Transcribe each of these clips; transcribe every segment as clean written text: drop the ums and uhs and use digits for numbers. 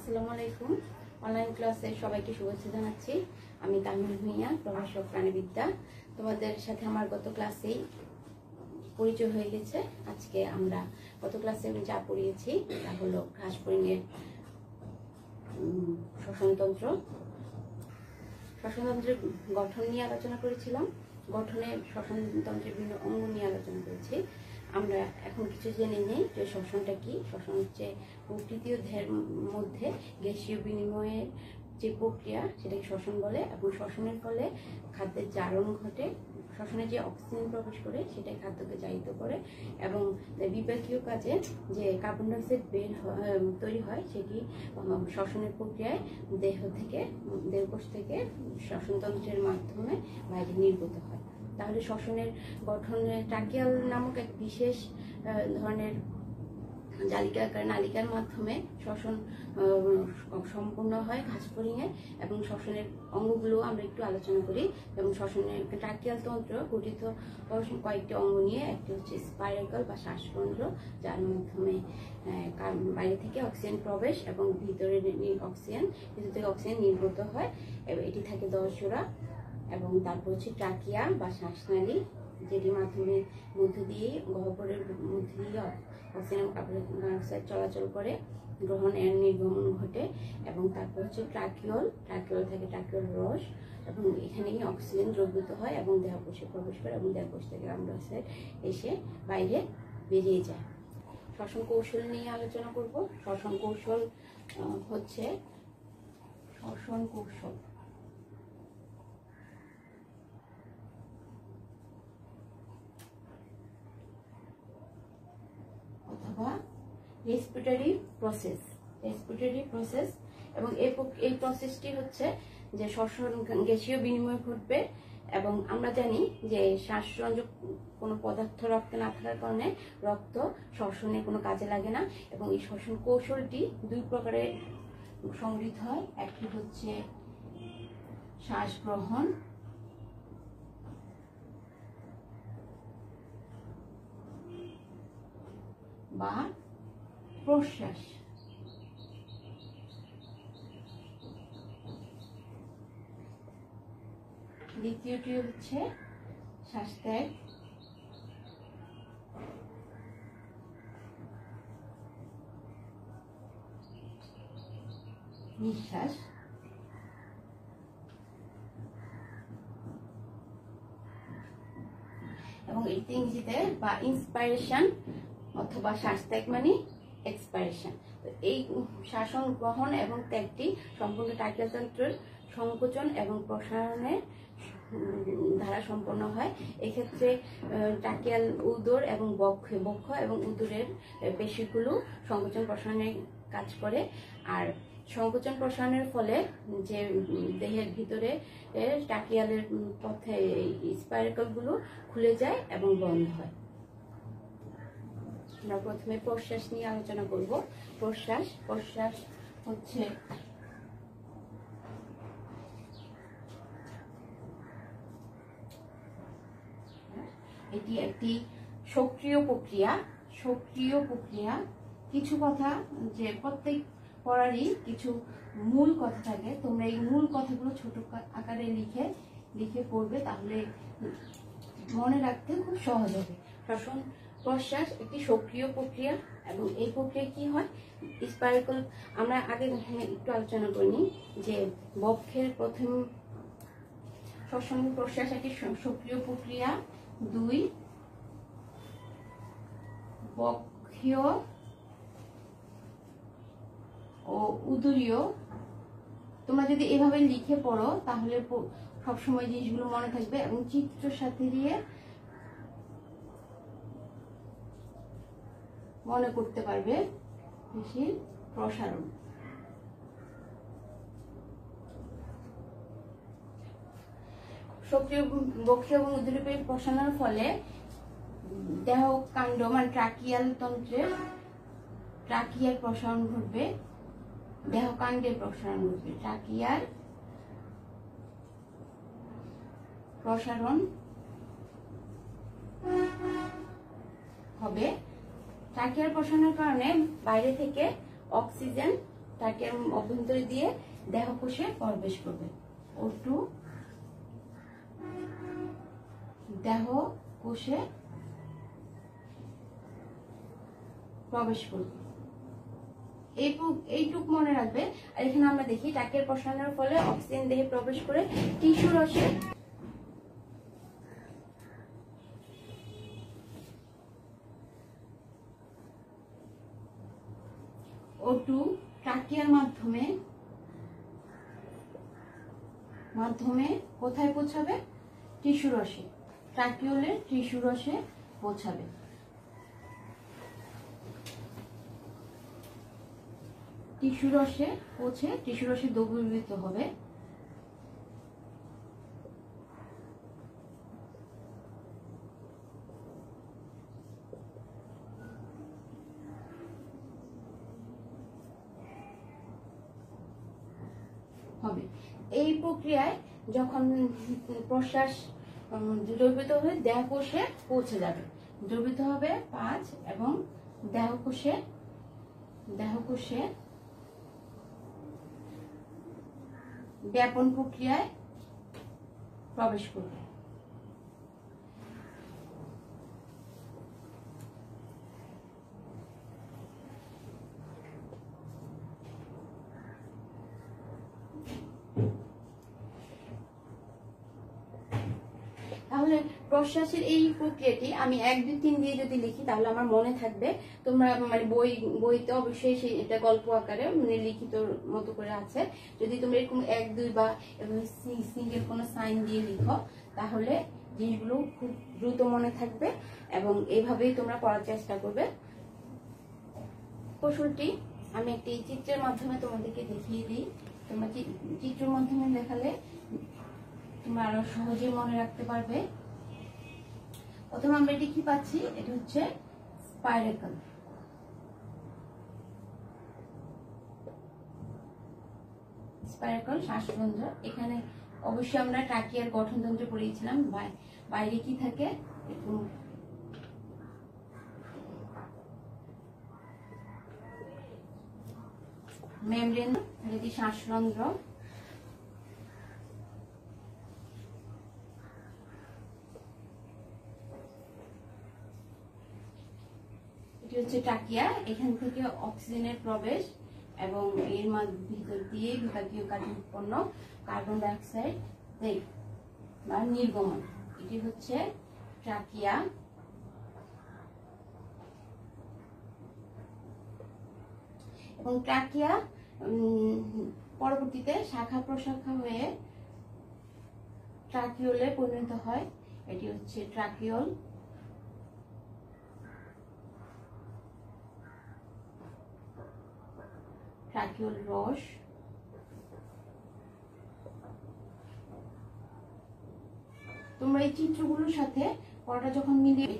আসসালামু আলাইকুম। অনলাইন ক্লাসে সবাইকে শুভেচ্ছা জানাচ্ছি। আমি তামিম ভুঁইয়া, প্রভাষক প্রাণীবিদ্যা। তোমাদের সাথে আমার গত ক্লাসেই পরিচয় হয়ে গেছে। আজকে আমরা গত ক্লাসে যা পড়িয়েছি তা হলো ঘাস ফড়িংয়ের শ্বসনতন্ত্রের গঠন নিয়ে আলোচনা করেছিলাম। গঠনে শ্বসনতন্ত্রের বিভিন্ন অঙ্গ নিয়ে আলোচনা করেছি। আমরা এখন কিছু জেনে নিই যে শ্বসনটা কি। শ্বসন হচ্ছে প্রকৃতির দেহের মধ্যে গ্যাসীয় বিনিময়ের যে প্রক্রিয়া সেটাকে শ্বসন বলে, এবং শ্বসনের ফলে খাদ্যের জারণ ঘটে। শ্বসনে যে অক্সিজেন প্রবেশ করে সেটাই খাদ্যকে জারিত করে, এবং বিপাকীয় কাজে যে কার্বন ডাইঅক্সাইড তৈরি হয় সেটি শ্বসনের প্রক্রিয়ায় দেহকোষ থেকে শ্বসনতন্ত্রের মাধ্যমে বাইরে নির্গত হয়। তাহলে শ্বসনের গঠনে ট্রাকিয়াল নামক এক বিশেষ ধরনের জালিকাকার নালিকার মাধ্যমে শ্বসন সম্পূর্ণ হয় ঘাস ফড়িংয়ে। এবং শ্বসনের অঙ্গগুলো আমরা একটু আলোচনা করি। এবং শ্বসনের ট্রাকিয়াল তন্ত্র গঠিত কয়েকটি অঙ্গ নিয়ে। একটি হচ্ছে স্পাইরাকল বা শ্বাসরন্ধ্র, যার মাধ্যমে বাইরে থেকে অক্সিজেন প্রবেশ এবং ভিতর থেকে অক্সিজেন নির্গত হয়। এটি থাকে 10 জোড়া। এবং তারপর হচ্ছে ট্রাকিয়া বা শ্বাসনালী, যেটির মাধ্যমে মধ্য দিয়ে গহ্বরের মধ্যে দিয়ে অক্সিজেন এবং কার্বন ডাইঅক্সাইড চলাচল করে, গ্রহণ এর নির্গমন ঘটে। এবং তারপর হচ্ছে ট্রাকিওল থেকে ট্রাকিওল রস, এবং এখানেই অক্সিজেন দ্রবীভূত হয় এবং দেহকোষে প্রবেশ করে, এবং দেহকোষ থেকে কার্বন ডাইঅক্সাইড এসে বাইরে বেরিয়ে যায়। শ্বসন কৌশল নিয়ে আলোচনা করব। শ্বসন কৌশল অথবা রেসপিরেটরি প্রসেস। এবং এই প্রসেসটি হচ্ছে যে শ্বসন গ্যাসীয় বিনিময় ঘটবে। এবং আমরা জানি যে শ্বাসরঞ্জক কোনো পদার্থ রক্তে না থাকার কারণে রক্ত শ্বসনে কোনো কাজে লাগে না। এবং এই শ্বসন কৌশলটি দুই প্রকারে সংগৃহীত হয়। একটি হচ্ছে শ্বাস গ্রহণ বা প্রশ্বাস। দ্বিতীয়টি হচ্ছে শ্বাস ত্যাগ নিঃশ্বাস। এবং এটি ইংরেজিতে বা ইন্সপাইরেশন অথবা শ্বাস ত্যাগ মানে এক্সপাইরেশন। এই শ্বাসন গ্রহণ এবং ত্যাগটি সম্পূর্ণ ট্রাকিয়াল তন্ত্রের সংকোচন এবং প্রসারণের ধারা সম্পন্ন হয়। এক্ষেত্রে ট্রাকিয়াল উদর এবং বক্ষ এবং উদরের পেশিগুলো সংকোচন প্রসারণের কাজ করে। আর সংকোচন প্রসারণের ফলে যে দেহের ভিতরে ট্রাকিয়ালের পথে স্পাইরাকলগুলো খুলে যায় এবং বন্ধ হয়। আমরা প্রথমে প্রশ্বাস নিয়ে আলোচনা করব। প্রশ্বাস হচ্ছে এটি একটি সক্রিয় প্রক্রিয়া। কিছু কথা যে প্রত্যেক পড়ারই কিছু মূল কথা থাকে, তোমরা এই মূল কথাগুলো ছোট আকারে লিখে পড়বে, তাহলে মনে রাখতে খুব সহজ হবে। প্রশ্বাস একটি সক্রিয় প্রক্রিয়া। এবং এই প্রক্রিয়া কি হয়, স্পাইরাকল আমরা আগে একটু আলোচনা করিনি যে বক্ষের প্রথম শ্বসন প্রশ্বাস একটি সক্রিয় প্রক্রিয়া। 2 বক্ষীয় ও উদরীয়। তোমরা যদি এভাবে লিখে পড়ো তাহলে সবসময় জিনিসগুলো মনে থাকবে, এবং চিত্রের সাথে দিয়ে মনে করতে পারবে। পেশির প্রসারণ। সক্রিয় বক্ষীয় এবং উদরীয় পেশি প্রসারণের ফলে দেহকাণ্ড মানে ট্রাকিয়াল তন্ত্রের ট্রাকিয়ার প্রসারণ ঘটবে, দেহকাণ্ডের প্রসারণ ঘটবে। ট্রাকিয়ার প্রসারণ হবে। ট্রাকিয়ার প্রসারণের কারণে বাইরে থেকে অক্সিজেন ট্রাকিয়ার অভ্যন্তরে দিয়ে দেহকোষে প্রবেশ করবে। O2 দেহকোষে প্রবেশ করবে। এইটুক মনে রাখবে। আর এখানে আমরা দেখি ট্রাকিয়ার প্রসারণের ফলে অক্সিজেন দেহে প্রবেশ করে টিস্যু রসে O2 ট্রাকিয়ার মাধ্যমে কোথায় পৌঁছাবে? টিস্যু রসে, ট্রাকিওলের টিস্যু রসে পৌঁছাবে। টিস্যু রসে পৌঁছে টিস্যু রসে দ্রবীভূত হবে। এই প্রক্রিয়ায় যখন প্রশ্বাস দ্রবীভূত হয়ে দেহকোষে পৌঁছে যাবে, দ্রবীভূত হবে 5 এবং দেহকোষে ব্যাপন প্রক্রিয়ায় প্রবেশ করবে। তাহলে প্রশ্বাসের এই প্রক্রিয়াটি আমি 1 2 3 দিয়ে যদি লিখি তাহলে আমার মনে থাকবে। তোমরা মানে বইতে অবশ্যই এটা গল্প আকারে মানে লিখিত মতো করে আছে। যদি তোমরা এরকম 1 2 বা সিঙ্গেল কোনো সাইন দিয়ে লিখো তাহলে জিনিসগুলো খুব দ্রুত মনে থাকবে এবং এইভাবেই তোমরা পড়ার চেষ্টা করবে। কৌশলটি আমি একটি চিত্রের মাধ্যমে তোমাদেরকে দেখিয়ে দিই। তোমরা চিত্রের মাধ্যমে দেখালে তোমরা আরো সহজে মনে রাখতে পারবে। প্রথমে আমরা এটি কি পাচ্ছি? এটা হচ্ছে স্পাইরাকল শ্বাসরন্ধ্র। এখানে অবশ্যই আমরা ট্রাকিয়ার গঠনতন্ত্র পড়িয়েছিলাম। বাইরে কি থাকে? মেমব্রেন, যেটি শ্বাসরন্ধ্র। এটি হচ্ছে ট্রাকিয়া। এখান থেকে অক্সিজেনের প্রবেশ এবং এর ভিতর দিয়ে বিপাকীয় কাজে উৎপন্ন কার্বন ডাই অক্সাইড বা নির্গমন। এটি হচ্ছে ট্রাকিয়া। এবং ট্রাকিয়া পরবর্তীতে শাখা প্রশাখা হয়ে ট্রাকিওলে পরিণত হয়। এটি হচ্ছে ট্রাকিওল। ট্রাকিওল রস। তোমরা এই চিত্রগুলোর সাথে পড়াটা যখন মিলিয়ে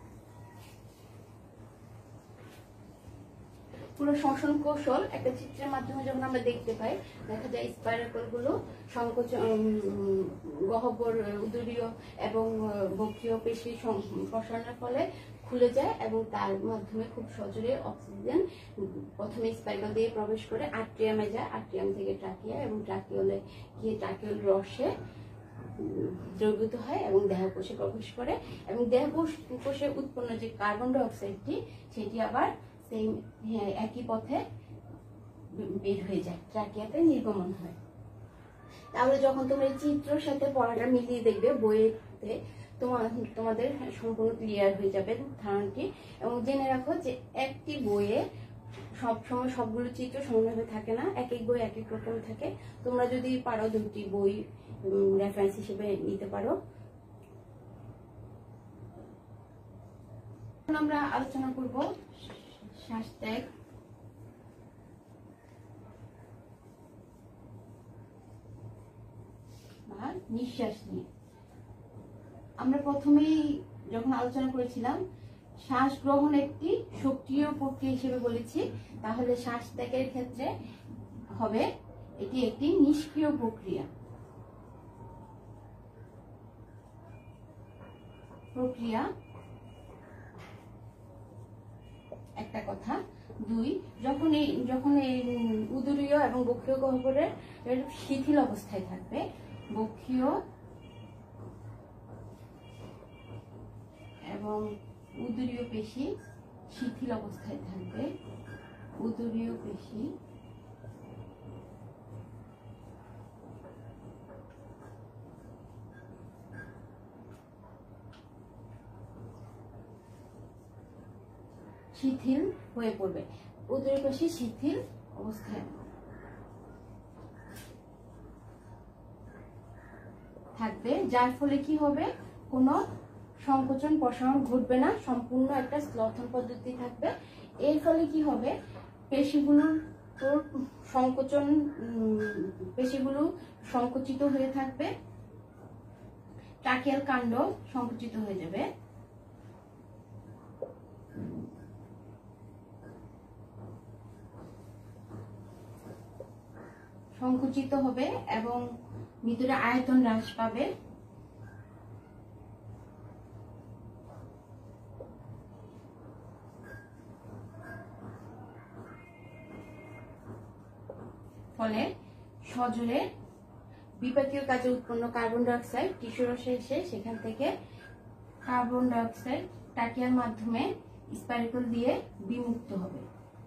পুরো শ্বসন কৌশল একটা চিত্রের মাধ্যমে যখন আমরা দেখতে পাই, দেখা যায় স্পাইরাকল গুলো সংকোচন, গহ্বর, উদরীয় এবং বক্ষীয় পেশি প্রসারণের ফলে খুলে যায় এবং তার মাধ্যমে খুব সজোরে অক্সিজেন প্রথমে স্পাইরাকল দিয়ে প্রবেশ করে আট্রিয়ামে যায়, আট্রিয়াম থেকে ট্রাকিয়া এবং ট্রাকিওলে গিয়ে ট্রাকিওল রসে দ্রবীভূত হয় এবং দেহকোষে প্রবেশ করে এবং দেহকোষে উৎপন্ন যে কার্বন ডাই অক্সাইডটি সেটি আবার সেই একই পথে বের হয়ে যায়, ট্রাকিয়াতে নির্গমন হয়। তাহলে যখন তোমরা এই চিত্রের সাথে পড়াটা মিলিয়ে দেখবে বইয়েতে, তোমাদের সম্পূর্ণ ক্লিয়ার হয়ে যাবে ধারণাটি। এবং জেনে রাখো যে একটি বইয়ে সবসময় সবগুলো চিত্র সমানভাবে থাকে না, এক এক বই এক এক রকম থাকে। তোমরা যদি পারো 2টি বই রেফারেন্স হিসেবে নিতে পারো। আমরা আলোচনা করব শ্বাস ত্যাগ বা নিঃশ্বাস নিয়ে। আমরা প্রথমেই যখন আলোচনা করেছিলাম শ্বাস গ্রহণ একটি সক্রিয় প্রক্রিয়া হিসেবে বলেছি, তাহলে শ্বাস ত্যাগের ক্ষেত্রে হবে এটি একটি নিষ্ক্রিয় প্রক্রিয়া। একটা কথা। 2, যখন এই উদরীয় এবং বক্ষীয় গহ্বরের শিথিল অবস্থায় থাকবে। বক্ষীয় এবং উদরীয় পেশি শিথিল অবস্থায় থাকবে। উদরীয় পেশি শিথিল হয়ে পড়বে। উদরীয় পেশি শিথিল অবস্থায় থাকবে, যার ফলে কি হবে, কোনো সংকোচন প্রসারণ ঘটবে না, সম্পূর্ণ একটা স্লথন পদ্ধতি থাকবে। এর ফলে কি হবে, পেশিগুলো সংকুচিত হয়ে থাকবে, ট্রাকিয়াল কাণ্ড সংকুচিত হয়ে যাবে। সংকুচিত হবে এবং ভিতরে আয়তন হ্রাস পাবে। ফলে সজোরে বিপাকীয় কাজে উৎপন্ন কার্বন ডাই অক্সাইড টিস্যু রসে এসে সেখান থেকে কার্বন ডাই অক্সাইড ট্রাকিয়ার মাধ্যমে স্পাইরাকল দিয়ে বিমুক্ত হবে।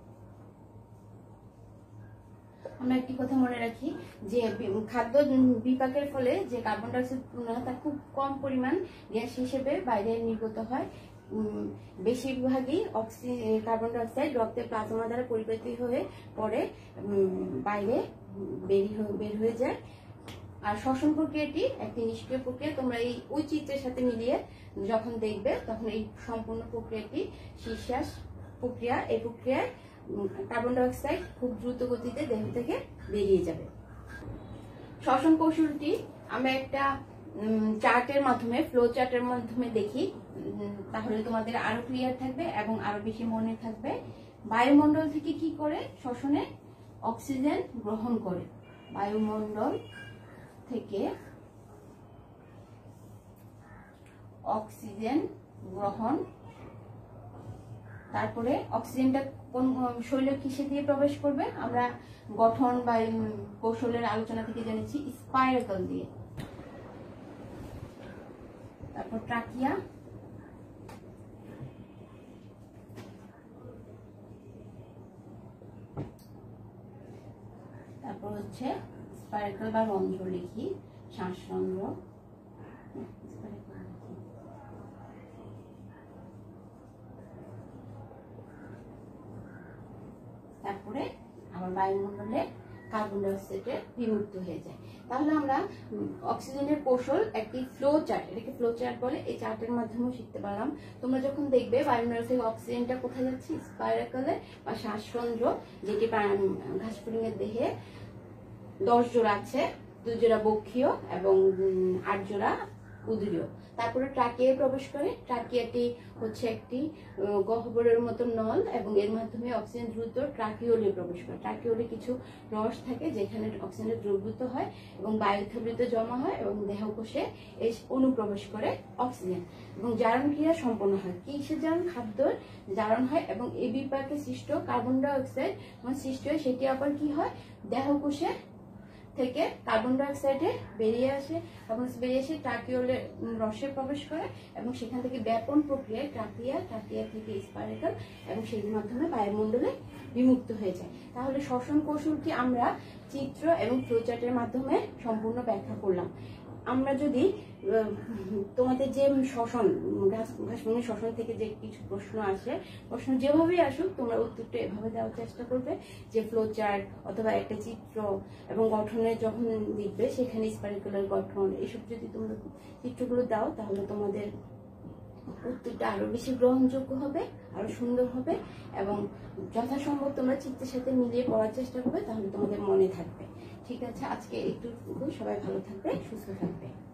আমরা একটি কথা মনে রাখি যে খাদ্য বিপাকের ফলে যে কার্বন ডাই অক্সাইড উৎপন্ন হয় তা খুব কম পরিমাণ গ্যাস হিসেবে বাইরে নির্গত হয়। বেশিরভাগই কার্বন ডাই অক্সাইড রক্তে প্লাজমা দ্বারা পরিবর্তিত হয়ে পরে বাইরে বের হয়ে যায়। আর শ্বসন প্রক্রিয়াটি একটি নিষ্ক্রিয় প্রক্রিয়া। তোমরা ওই চিত্রের সাথে মিলিয়ে যখন দেখবে তখন এই সম্পূর্ণ প্রক্রিয়াটি নিঃশ্বাস প্রক্রিয়া। এই প্রক্রিয়ায় কার্বন ডাই অক্সাইড খুব দ্রুত গতিতে দেহ থেকে বেরিয়ে যাবে। শ্বসন কৌশলটি আমরা একটা চার্টের মাধ্যমে, ফ্লো চার্টের মাধ্যমে দেখি, তাহলে তোমাদের আরো ক্লিয়ার থাকবে এবং আরো বেশি মনে থাকবে। বায়ুমণ্ডল থেকে কি করে শ্বসনে অক্সিজেন গ্রহণ করে, বায়ুমণ্ডল থেকে অক্সিজেন গ্রহণ, তারপরে অক্সিজেনটা কোন শরীরে কিসে দিয়ে প্রবেশ করবে, আমরা গঠন বা কৌশলের আলোচনা থেকে জেনেছি স্পাইরাকল দিয়ে। তারপর ট্রাকিয়া, তারপর হচ্ছে স্পাইরাকল বা রন্ধ্র লিখি, শ্বাসরন্ধ্র। তারপরে আবার বায়ুমণ্ডলে কার্বন ডাই অক্সাইডে বিমুক্ত হয়ে যায়। তাহলে আমরা অক্সিজেনের কৌশল একটি ফ্লো চার্ট, এটাকে ফ্লো চার্ট বলে, এই চার্টের মাধ্যমেও শিখতে পারলাম। তোমরা যখন দেখবে বায়ুমণ্ডল থেকে অক্সিজেনটা কোথায় যাচ্ছে, স্পাইরাকলে বা শ্বাসরন্ধ্র, যেটি ঘাসফড়িংয়ের দেহে 10 জোড়া আছে, 2 জোড়া বক্ষীয় এবং 8 জোড়া উদরীয়। তারপরে ট্রাকিয়ায় প্রবেশ করে। ট্রাকিয়াটি হচ্ছে একটি গহ্বরের মতো নল এবং এর মাধ্যমে অক্সিজেন দ্রুত ট্রাকিওলে প্রবেশ করে। ট্রাকিওলে কিছু রস থাকে যেখানে অক্সিজেন দ্রবীভূত হয় এবং বায়ুথলিতে জমা হয় এবং দেহকোষে এই অনুপ্রবেশ করে অক্সিজেন এবং জারণ ক্রিয়া সম্পন্ন হয়। কিসের জারণ? খাদ্যের জারণ হয় এবং এই বিপাকে সৃষ্ট কার্বন ডাই অক্সাইড সৃষ্টি হয়, সেটি আবার কি হয়, দেহকোষে থেকে কার্বন ডাই অক্সাইডে বেরিয়ে আসে এবং বেরিয়ে এসে ট্রাকিওলে রসে প্রবেশ করে এবং সেখান থেকে ব্যাপন প্রক্রিয়ায় ট্রাকিয়া থেকে স্পাইরাকল এবং সেই মাধ্যমে বায়ুমণ্ডলে বিমুক্ত হয়ে যায়। তাহলে শ্বসন কৌশলটি আমরা চিত্র এবং ফ্লোচার্টের মাধ্যমে সম্পূর্ণ ব্যাখ্যা করলাম। আমরা যদি তোমাদের যে শ্বসন, ঘাসফড়িং শ্বসন থেকে যে কিছু প্রশ্ন আসে, প্রশ্ন যেভাবেই আসুক তোমরা উত্তরটা এভাবে দেওয়ার চেষ্টা করবে যে ফ্লো চার্ট অথবা একটা চিত্র এবং গঠনের যখন লিখবে সেখানে স্পাইরাকলের গঠন, এসব যদি তোমরা চিত্রগুলো দাও তাহলে তোমাদের উত্তরটা আরো বেশি গ্রহণযোগ্য হবে, আরো সুন্দর হবে এবং যথাসম্ভব তোমরা চিত্রের সাথে মিলিয়ে পড়ার চেষ্টা করবে, তাহলে তোমাদের মনে থাকবে। ঠিক আছে, আজকে একটু সবাই ভালো থাকবে, সুস্থ থাকবে।